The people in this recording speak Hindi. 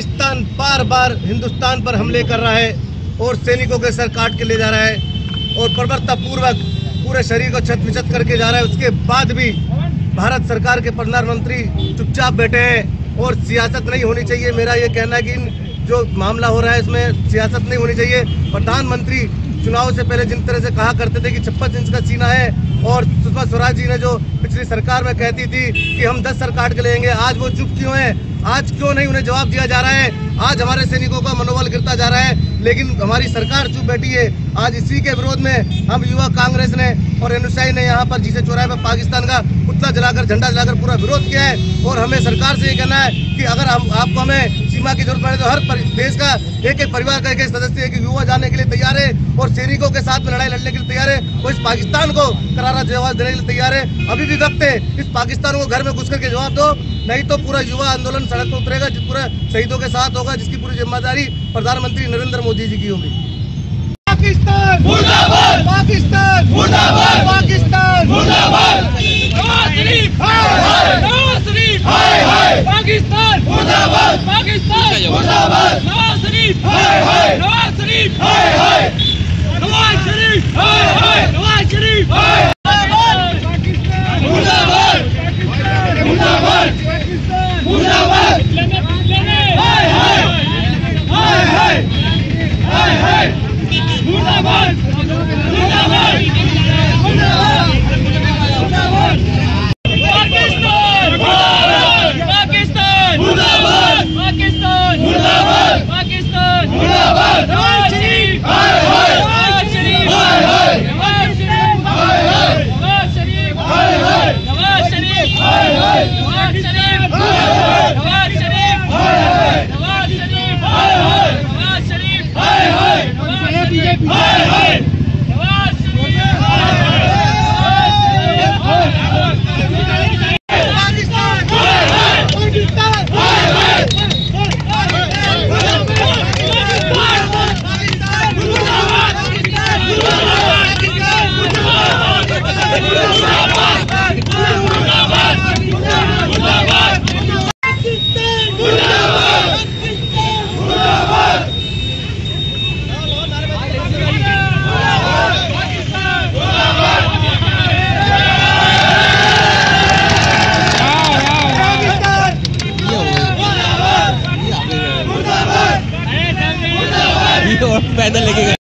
पाकिस्तान बार बार हिंदुस्तान पर हमले कर रहा है और सैनिकों के सर काट के ले जा रहा है और बर्बरता पूर्वक पूरे शरीर को छत विछत करके जा रहा है। उसके बाद भी भारत सरकार के प्रधानमंत्री चुपचाप बैठे हैं और सियासत नहीं होनी चाहिए। मेरा ये कहना है कि जो मामला हो रहा है इसमें सियासत नहीं होनी चाहिए। प्रधानमंत्री चुनाव से पहले जिन तरह से कहा करते थे कि 56 इंच का सीना है और सुषमा स्वराज जी ने जो पिछली सरकार में कहती थी कि हम 10 सर काट के लेंगे, आज वो चुप क्यों है? आज क्यों नहीं उन्हें जवाब दिया जा रहा है? आज हमारे सैनिकों का मनोबल गिरता जा रहा है लेकिन हमारी सरकार चुप बैठी है। आज इसी के विरोध में हम युवा कांग्रेस ने और एनएसआई ने यहाँ पर जीसे चौराहे पर पाकिस्तान का पुतला जलाकर झंडा जलाकर पूरा विरोध किया है। और हमें सरकार से ये कहना है कि अगर आपको हमें सीमा की जरूरत पड़े तो हर देश का एक एक परिवार का एक एक सदस्य एक युवा जाने के लिए तैयार है और सैनिकों के साथ में लड़ाई लड़ने के लिए तैयार है। वो इस पाकिस्तान को करारा जवाब देने के लिए तैयार है। अभी भी वक्त है, इस पाकिस्तान को घर में घुस करके जवाब दो, नहीं तो पूरा युवा आंदोलन सड़क पर उतरेगा, पूरे शहीदों के साथ होगा, जिसकी पूरी जिम्मेदारी प्रधानमंत्री नरेंद्र मोदी जी की होगी। पाकिस्तान मुर्दाबाद, पाकिस्तान मुर्दाबाद, पाकिस्तान मुर्दाबाद, नवाज शरीफ हाय हाय, नवाज शरीफ हाय हाय, पाकिस्तान मुर्दाबाद, पाकिस्तान मुर्दाबाद, नवाज शरीफ हाय हाय, नवाज शरीफ हाय हाय, नवाज शरीफ हाय हाय, नवाज शरीफ हाय हाय, पाकिस्तान मुर्दाबाद, मुर्दाबाद, मुर्दाबाद, हाय हाय, हाय हाय, हाय हाय, मुर्दाबाद, मुर्दाबाद, मुर्दाबाद, मुर्दाबाद, पाकिस्तान, पाकिस्तान, मुर्दाबाद, पाकिस्तान, मुर्दाबाद, पाकिस्तान, मुर्दाबाद, नवाज शरीफ हाय हाय, नवाज शरीफ हाय हाय, नवाज शरीफ हाय हाय, नवाज शरीफ हाय हाय, नवाज शरीफ हाय हाय, नवाज शरीफ हाय हाय, नवाज शरीफ हाय हाय, नवाज शरीफ हाय हाय, नवाज शरीफ हाय हाय, बीजेपी हाय हाय, नवाज शरीफ हाय हाय, पाकिस्तान हाय हाय, पाकिस्तान हाय हाय, पाकिस्तान मुर्दाबाद, पाकिस्तान मुर्दाबाद, पाकिस्तान मुर्दाबाद, मुर्दाबाद, मुर्दाबाद, पाकिस्तान मुर्दाबाद, मुर्दाबाद, पैदल लेके